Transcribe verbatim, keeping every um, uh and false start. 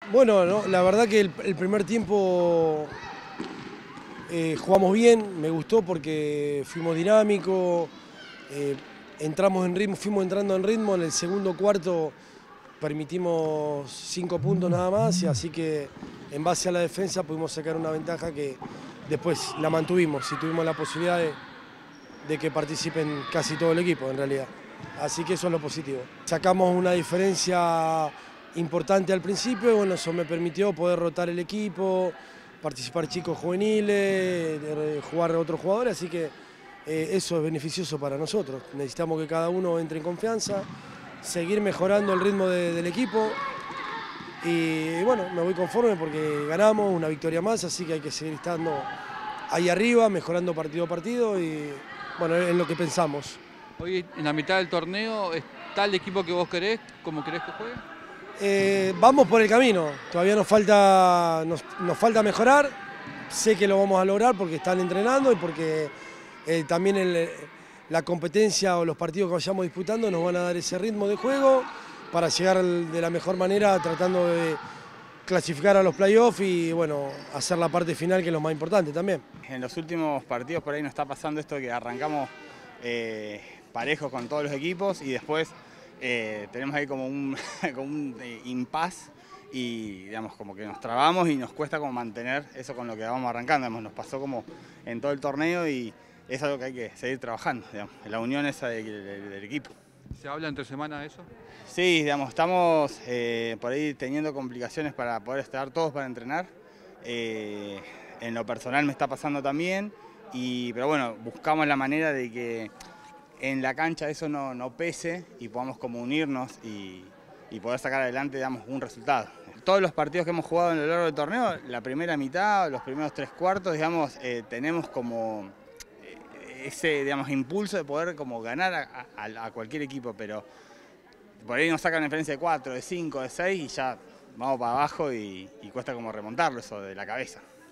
Bueno, no, la verdad que el, el primer tiempo eh, jugamos bien, me gustó porque fuimos dinámicos, eh, entramos en ritmo, fuimos entrando en ritmo, en el segundo cuarto permitimos cinco puntos nada más, y así que en base a la defensa pudimos sacar una ventaja que después la mantuvimos y tuvimos la posibilidad de, de que participen casi todo el equipo en realidad. Así que eso es lo positivo. Sacamos una diferencia importante al principio y bueno, eso me permitió poder rotar el equipo, participar chicos juveniles, jugar a otros jugadores, así que eh, eso es beneficioso para nosotros. Necesitamos que cada uno entre en confianza, seguir mejorando el ritmo de, del equipo y bueno, me voy conforme porque ganamos una victoria más, así que hay que seguir estando ahí arriba, mejorando partido a partido y bueno, es lo que pensamos. Hoy en la mitad del torneo, ¿está el equipo que vos querés, como querés que juegue? Eh, vamos por el camino, todavía nos falta, nos, nos falta mejorar, sé que lo vamos a lograr porque están entrenando y porque eh, también el, la competencia o los partidos que vayamos disputando nos van a dar ese ritmo de juego para llegar de la mejor manera tratando de clasificar a los playoffs y bueno, hacer la parte final que es lo más importante también. En los últimos partidos por ahí nos está pasando esto que arrancamos eh, parejos con todos los equipos y después eh, tenemos ahí como un, como un eh, impasse y digamos como que nos trabamos y nos cuesta como mantener eso con lo que vamos arrancando. Digamos, nos pasó como en todo el torneo y es algo que hay que seguir trabajando, digamos, la unión esa de, de, del equipo. ¿Se habla entre semana de eso? Sí, digamos, estamos eh, por ahí teniendo complicaciones para poder estar todos para entrenar. Eh, en lo personal me está pasando también, y, pero bueno, buscamos la manera de que en la cancha eso no, no pese y podamos como unirnos y, y poder sacar adelante, digamos, un resultado. Todos los partidos que hemos jugado a lo largo del torneo, la primera mitad, los primeros tres cuartos, digamos, eh, tenemos como ese, digamos, impulso de poder como ganar a, a, a cualquier equipo, pero por ahí nos sacan una diferencia de cuatro, de cinco, de seis y ya vamos para abajo y, y cuesta como remontarlo eso de la cabeza.